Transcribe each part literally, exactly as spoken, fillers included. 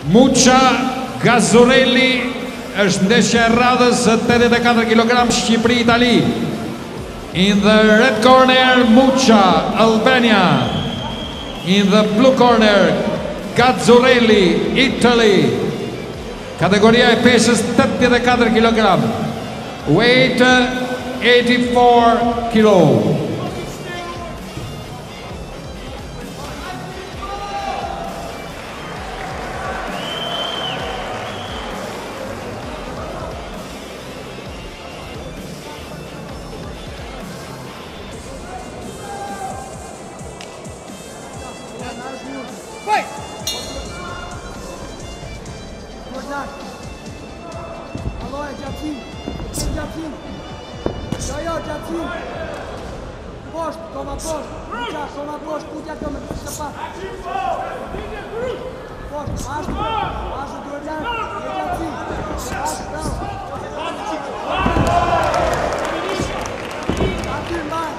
Mucha Gazzurelli është ndeshja e radhës tetëdhjetë e katër kilogram Shqipëri-Itali. In the red corner, Mucha, Albania. In the blue corner, Gazzurelli, Italy. Kategoria e peshës tetëdhjetë e katër kilogram. Weight eighty-four kilo. Fight! Alo, e Gjatsin! Gjatsin! Jo, jo, Gjatsin! Poshtë, koma poshtë! Mucha, koma poshtë, kutja këmë, të pa! Poshtë, ashtë, ashtë duhet janë, e Gjatsin! Ashtë, bravo! Aty, mbaj!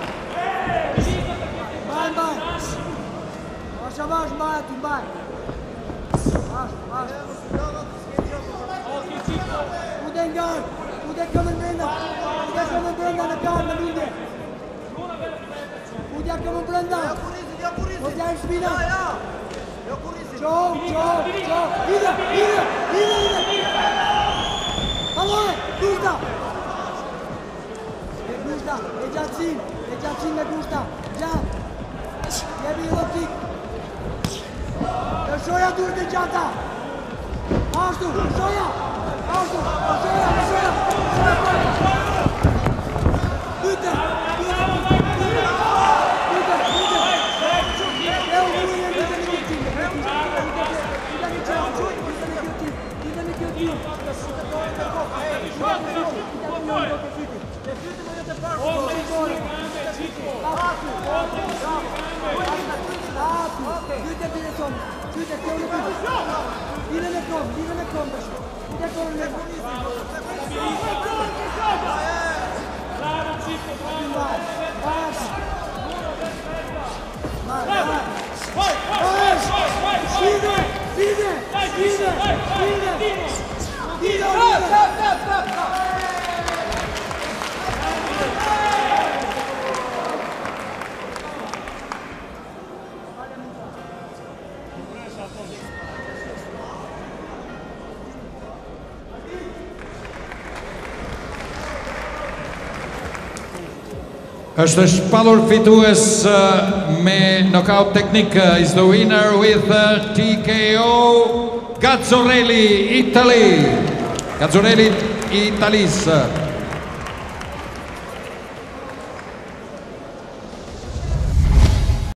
Mbaj, mbaj! Ashtë avash, mbaj, aty, mbaj! Ashtë, ashtë! Kude ngarë, kude këmën brenda, kude këmën brenda në karë në lindje. Kude këmën brenda, kude e shpina. Qo, qo, qo, ide, ide, ide, ide. Allora, gusta. E gusta, e Gjatsin, e Gjatsin me gusta. Gjat, jebi i loptik. Të shoja dur të gjata. Ashtu, shoja. Ashtu, shoja, shoja, shoja. Byte, byte, byte, byte, byte. Evo, byte, byte, byte, byte, byte, Dile në kom, dile në kom bëshë. Dile kom në kom. Bravo, Cippo, bravo. Basta. Vai, vai. Vai, scide, scide, scide, scide. Scide, scide. Është shpallur fitues me knockout teknik. Is the winner with T K O Gazzurelli, Italy. Gazzurelli, Italis.